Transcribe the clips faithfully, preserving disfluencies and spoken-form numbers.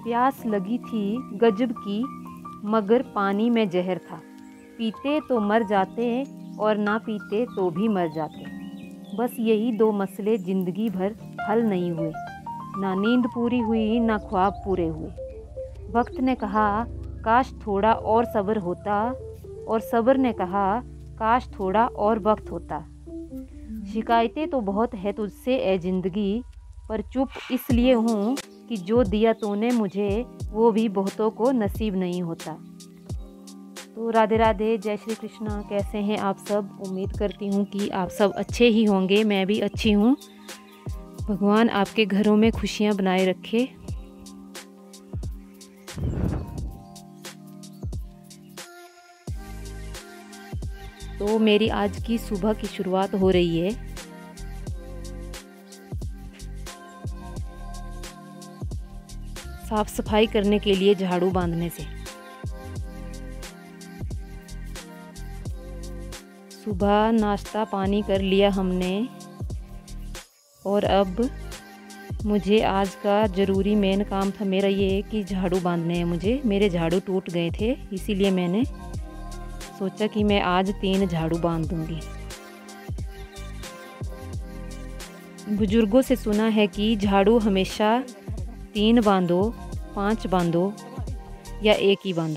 प्यास लगी थी गजब की, मगर पानी में जहर था। पीते तो मर जाते और ना पीते तो भी मर जाते। बस यही दो मसले ज़िंदगी भर हल नहीं हुए। ना नींद पूरी हुई, ना ख्वाब पूरे हुए। वक्त ने कहा काश थोड़ा और सब्र होता, और सब्र ने कहा काश थोड़ा और वक्त होता। शिकायतें तो बहुत है तुझसे ए ज़िंदगी, पर चुप इसलिए हूँ कि जो दिया तूने मुझे वो भी बहुतों को नसीब नहीं होता। तो राधे राधे, जय श्री कृष्णा। कैसे हैं आप सब? उम्मीद करती हूँ कि आप सब अच्छे ही होंगे। मैं भी अच्छी हूँ। भगवान आपके घरों में खुशियाँ बनाए रखे। तो मेरी आज की सुबह की शुरुआत हो रही है साफ सफाई करने के लिए झाड़ू बांधने से। सुबह नाश्ता पानी कर लिया हमने, और अब मुझे आज का ज़रूरी मेन काम था मेरा ये कि झाड़ू बांधने हैं मुझे। मेरे झाड़ू टूट गए थे, इसीलिए मैंने सोचा कि मैं आज तीन झाड़ू बांध दूंगी। बुजुर्गों से सुना है कि झाड़ू हमेशा तीन बांधो, पांच बांधो या एक ही बांधो।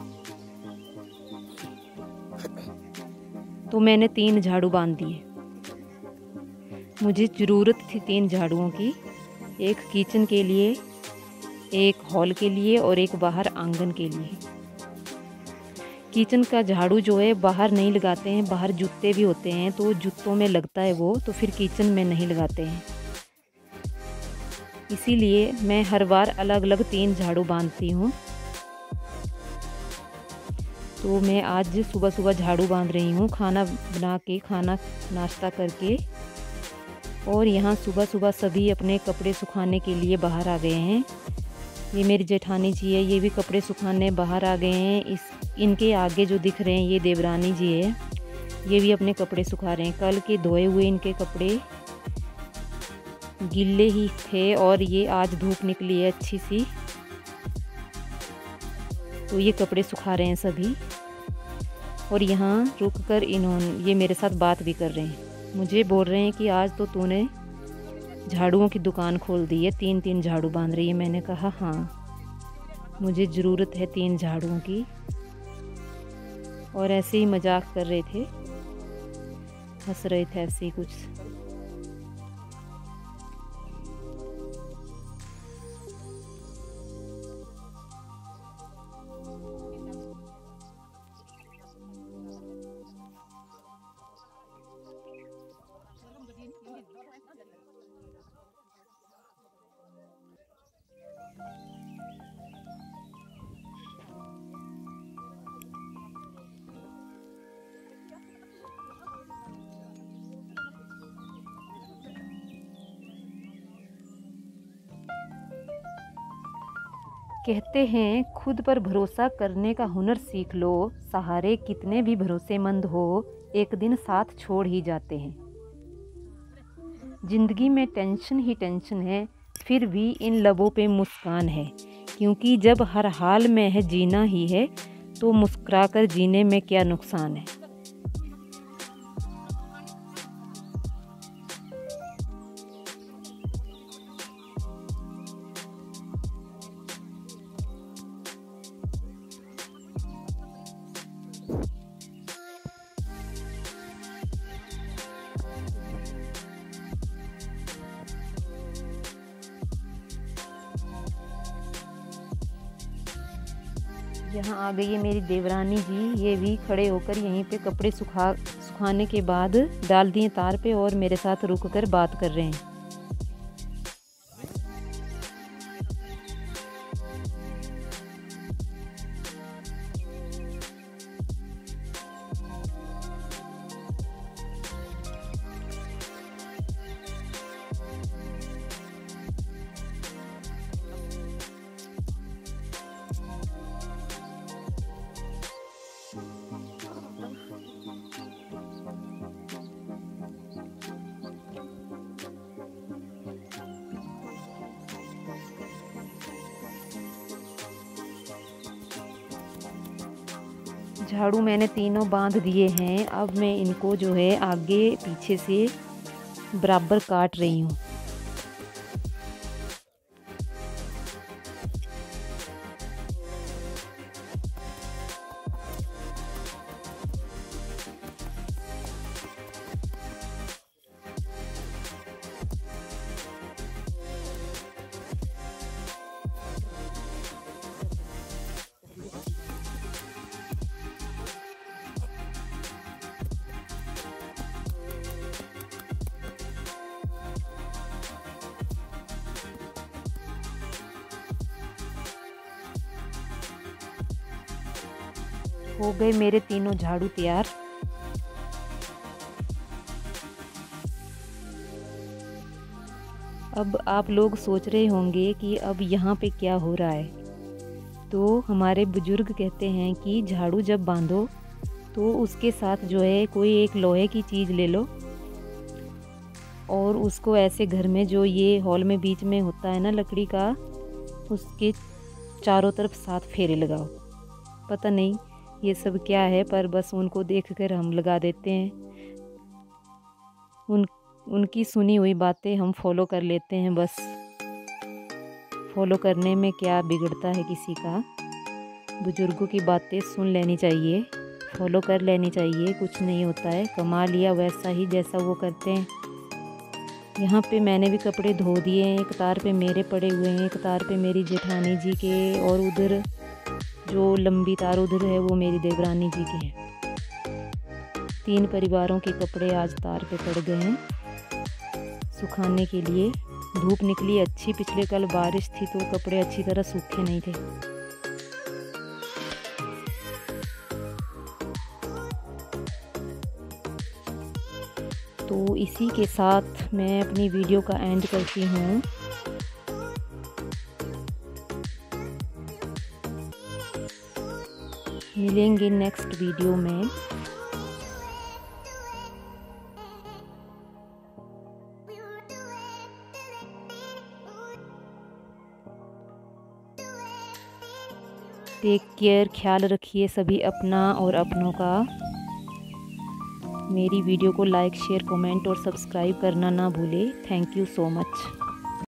तो मैंने तीन झाड़ू बांध दिए। मुझे ज़रूरत थी तीन झाड़ुओं की, एक किचन के लिए, एक हॉल के लिए और एक बाहर आंगन के लिए। किचन का झाड़ू जो है बाहर नहीं लगाते हैं, बाहर जूते भी होते हैं तो जूतों में लगता है वो, तो फिर किचन में नहीं लगाते हैं। इसीलिए मैं हर बार अलग अलग तीन झाड़ू बांधती हूँ। तो मैं आज सुबह सुबह झाड़ू बांध रही हूँ, खाना बना के, खाना नाश्ता करके। और यहाँ सुबह सुबह सभी अपने कपड़े सुखाने के लिए बाहर आ गए हैं। ये मेरी जेठानी जी है, ये भी कपड़े सुखाने बाहर आ गए हैं। इस इनके आगे जो दिख रहे हैं ये देवरानी जी है, ये भी अपने कपड़े सुखा रहे हैं। कल के धोए हुए इनके कपड़े गिल्ले ही थे और ये आज धूप निकली है अच्छी सी, तो ये कपड़े सुखा रहे हैं सभी। और यहाँ रुककर इन्होंने ये मेरे साथ बात भी कर रहे हैं। मुझे बोल रहे हैं कि आज तो तूने झाड़ुओं की दुकान खोल दी है, तीन तीन झाड़ू बांध रही है। मैंने कहा हाँ, मुझे ज़रूरत है तीन झाड़ुओं की। और ऐसे ही मजाक कर रहे थे, हंस रहे थे ऐसे ही कुछ। कहते हैं खुद पर भरोसा करने का हुनर सीख लो। सहारे कितने भी भरोसेमंद हो, एक दिन साथ छोड़ ही जाते हैं। जिंदगी में टेंशन ही टेंशन है, फिर भी इन लबों पे मुस्कान है। क्योंकि जब हर हाल में है जीना ही है, तो मुस्कुराकर जीने में क्या नुकसान है। यहाँ आ गई है मेरी देवरानी जी, ये भी खड़े होकर यहीं पे कपड़े सुखा सुखाने के बाद डाल दिए तार पे और मेरे साथ रुककर बात कर रहे हैं। झाड़ू मैंने तीनों बांध दिए हैं। अब मैं इनको जो है आगे पीछे से बराबर काट रही हूँ। हो गए मेरे तीनों झाड़ू तैयार। अब आप लोग सोच रहे होंगे कि अब यहाँ पे क्या हो रहा है। तो हमारे बुजुर्ग कहते हैं कि झाड़ू जब बांधो तो उसके साथ जो है कोई एक लोहे की चीज़ ले लो और उसको ऐसे घर में जो ये हॉल में बीच में होता है ना लकड़ी का, उसके चारों तरफ सात फेरे लगाओ। पता नहीं ये सब क्या है, पर बस उनको देखकर हम लगा देते हैं। उन उनकी सुनी हुई बातें हम फॉलो कर लेते हैं। बस फॉलो करने में क्या बिगड़ता है किसी का। बुजुर्गों की बातें सुन लेनी चाहिए, फॉलो कर लेनी चाहिए, कुछ नहीं होता है। कमा लिया वैसा ही जैसा वो करते हैं। यहाँ पे मैंने भी कपड़े धो दिए हैं। एक तार पे मेरे पड़े हुए हैं, एक तार पे मेरी जेठानी जी के, और उधर जो लंबी तार उधर है वो मेरी देवरानी जी के हैं। तीन परिवारों के कपड़े आज तार पे पड़ गए हैं सुखाने के लिए। धूप निकली अच्छी, पिछले कल बारिश थी तो कपड़े अच्छी तरह सूखे नहीं थे। तो इसी के साथ मैं अपनी वीडियो का एंड करती हूँ। मिलेंगे नेक्स्ट वीडियो में। टेक केयर, ख्याल रखिए सभी अपना और अपनों का। मेरी वीडियो को लाइक, शेयर, कमेंट और सब्सक्राइब करना ना भूले। Thank you so much.